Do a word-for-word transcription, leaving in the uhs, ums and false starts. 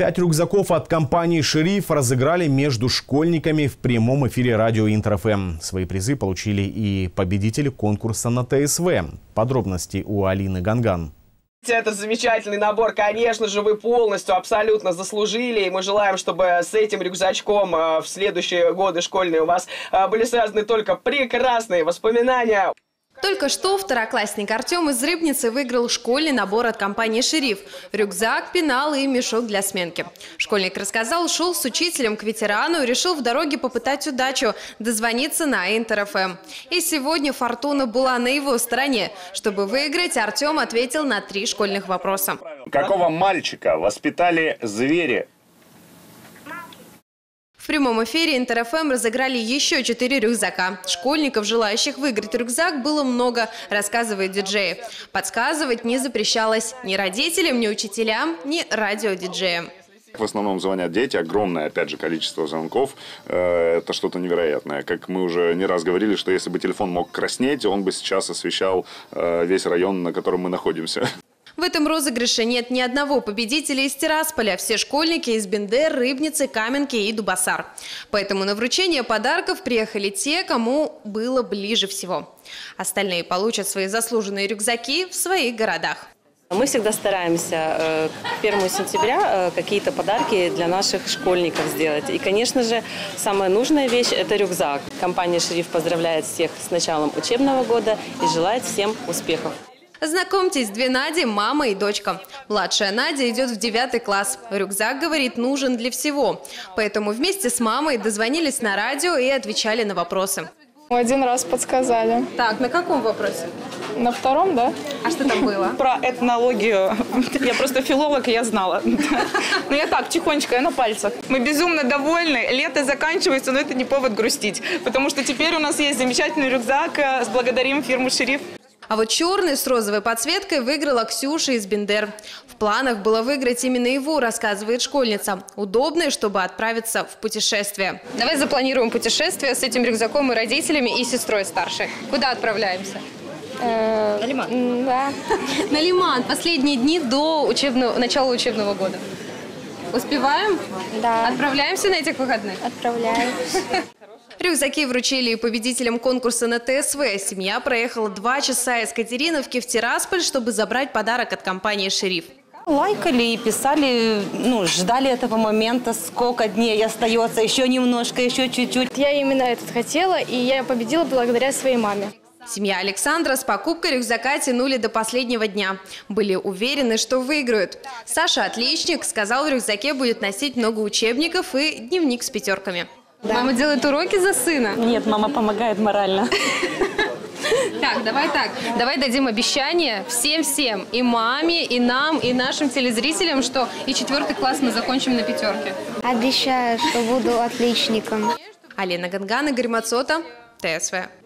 Пять рюкзаков от компании «Шериф» разыграли между школьниками в прямом эфире радио Интер-ФМ. Свои призы получили и победители конкурса на ТСВ. Подробности у Алины Ганган. Это замечательный набор, конечно же, вы полностью, абсолютно заслужили. И мы желаем, чтобы с этим рюкзачком в следующие годы школьные у вас были связаны только прекрасные воспоминания. Только что второклассник Артем из Рыбницы выиграл школьный набор от компании «Шериф». Рюкзак, пенал и мешок для сменки. Школьник рассказал, шел с учителем к ветерану и решил в дороге попытать удачу, дозвониться на Интер-ФМ. И сегодня фортуна была на его стороне. Чтобы выиграть, Артем ответил на три школьных вопроса. Какого мальчика воспитали звери? В прямом эфире Интер-ФМ разыграли еще четыре рюкзака. Школьников, желающих выиграть рюкзак, было много, рассказывает диджей. Подсказывать не запрещалось ни родителям, ни учителям, ни радиодиджеям. В основном звонят дети, огромное, опять же, количество звонков. Это что-то невероятное. Как мы уже не раз говорили, что если бы телефон мог краснеть, он бы сейчас освещал весь район, на котором мы находимся. В этом розыгрыше нет ни одного победителя из Тирасполя. Все школьники из Бендер, Рыбницы, Каменки и Дубасар. Поэтому на вручение подарков приехали те, кому было ближе всего. Остальные получат свои заслуженные рюкзаки в своих городах. Мы всегда стараемся к первому сентября какие-то подарки для наших школьников сделать. И, конечно же, самая нужная вещь – это рюкзак. Компания «Шериф» поздравляет всех с началом учебного года и желает всем успехов. Знакомьтесь, две Нади, мама и дочка. Младшая Надя идет в девятый класс. Рюкзак, говорит, нужен для всего. Поэтому вместе с мамой дозвонились на радио и отвечали на вопросы. Один раз подсказали. Так, на каком вопросе? На втором, да? А что там было? Про этнологию. Я просто филолог, и я знала. Но я так, тихонечко, я на пальцах. Мы безумно довольны. Лето заканчивается, но это не повод грустить. Потому что теперь у нас есть замечательный рюкзак. Благодарим фирму «Шериф». А вот черный с розовой подсветкой выиграла Ксюша из Бендер. В планах было выиграть именно его, рассказывает школьница. Удобный, чтобы отправиться в путешествие. Давай запланируем путешествие с этим рюкзаком и родителями, и сестрой старшей. Куда отправляемся? На Лиман. Да. На Лиман. Последние дни до учебного, начала учебного года. Успеваем? Да. Отправляемся на этих выходных? Отправляемся. Рюкзаки вручили и победителям конкурса на ТСВ. Семья проехала два часа из Катериновки в Тирасполь, чтобы забрать подарок от компании «Шериф». Лайкали и писали, ну, ждали этого момента, сколько дней остается, еще немножко, еще чуть-чуть. Я именно этот хотела, и я победила благодаря своей маме. Семья Александра с покупкой рюкзака тянули до последнего дня. Были уверены, что выиграют. Саша, отличник, сказал, в рюкзаке будет носить много учебников и дневник с пятерками. Да. Мама делает уроки за сына? Нет, мама помогает морально. Так, давай так. Давай дадим обещание всем-всем. И маме, и нам, и нашим телезрителям, что и четвертый класс мы закончим на пятерке. Обещаю, что буду отличником. Алина Ганган, Игорь Мацота, ТСВ.